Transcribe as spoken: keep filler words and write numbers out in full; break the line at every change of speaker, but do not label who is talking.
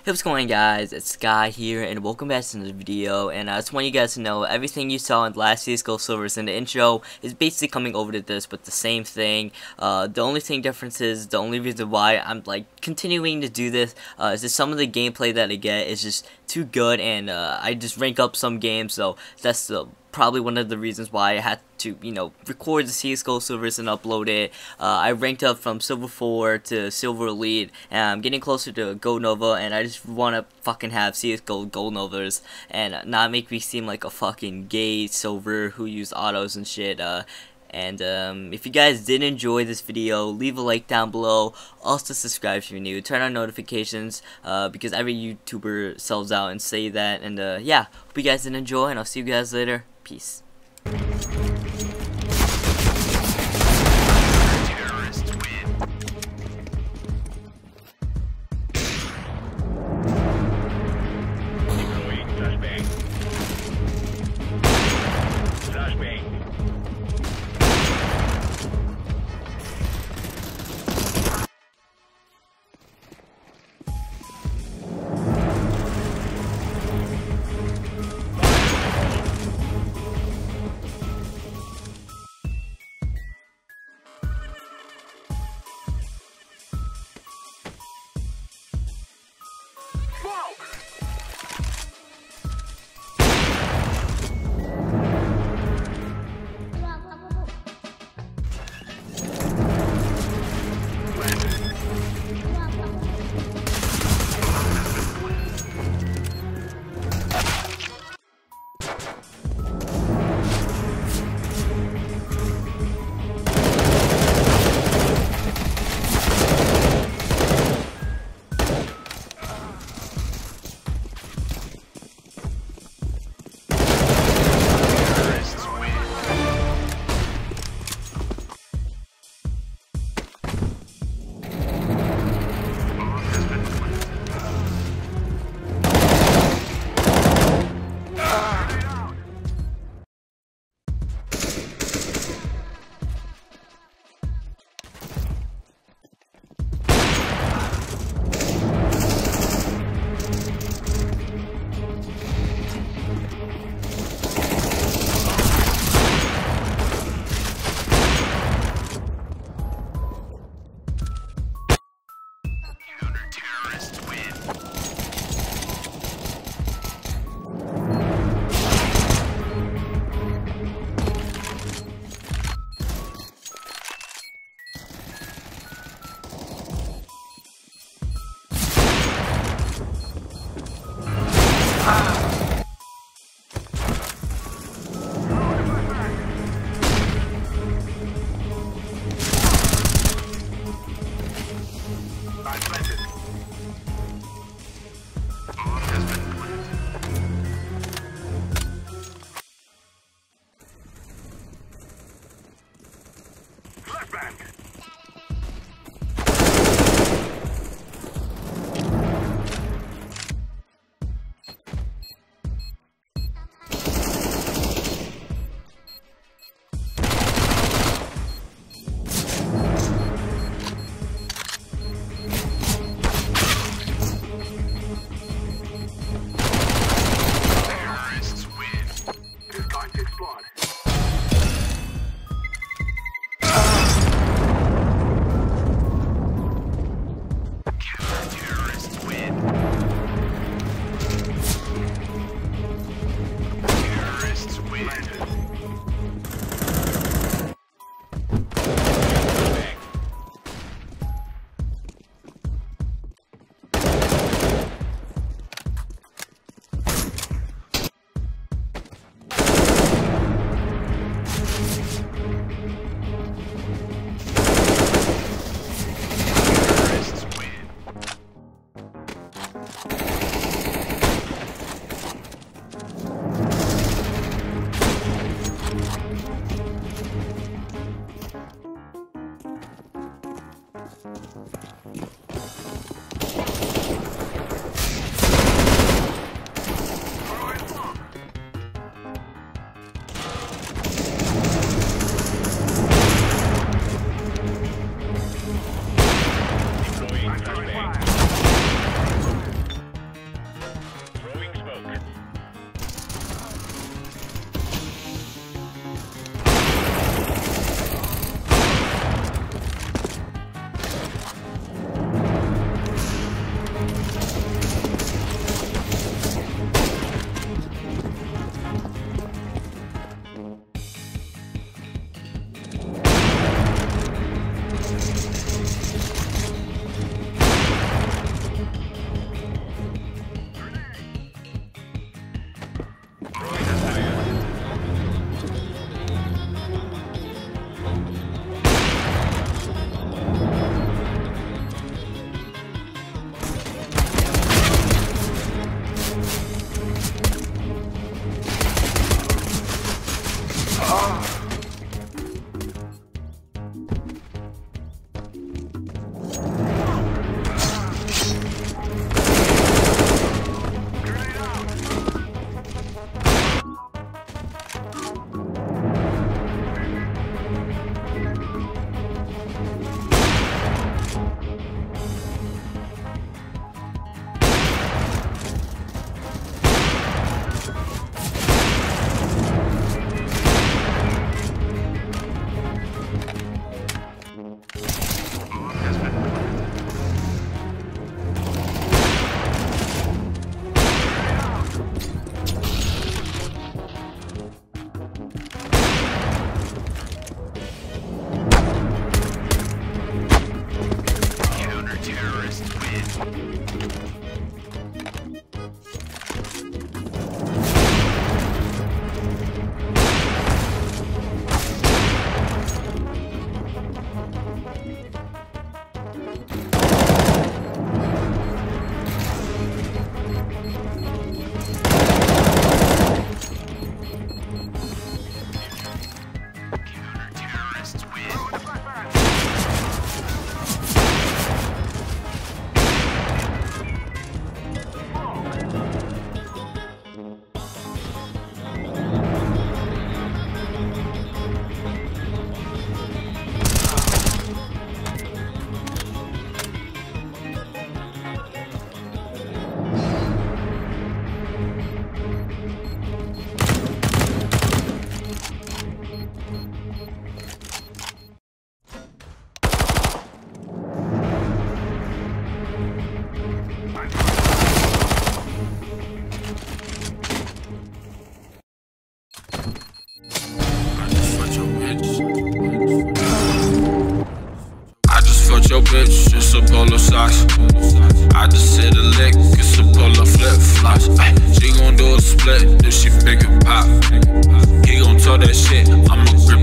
Hey, what's going on, guys? It's Sky here, and welcome back to another video. And I just want you guys to know everything you saw in the last C S G O servers in the intro is basically coming over to this, but the same thing. Uh, the only thing difference is the only reason why I'm like continuing to do this uh, is that some of the gameplay that I get is just too good, and uh, I just rank up some games, so that's the probably one of the reasons why I had to, you know, record the C S G O servers and upload it. Uh, I ranked up from Silver four to Silver Elite, and I'm getting closer to Gold Nova, and I just want to fucking have C S G O Gold Novas, and not make me seem like a fucking gay silver who use autos and shit. Uh, and um, if you guys did enjoy this video, leave a like down below. Also subscribe if you're new. Turn on notifications uh, because every YouTuber sells out and say that. And uh, yeah, hope you guys did enjoy, and I'll see you guys later. Peace.
lots. Ay, she gon' do a split, then she make it pop. He gon' talk that shit, I'ma grip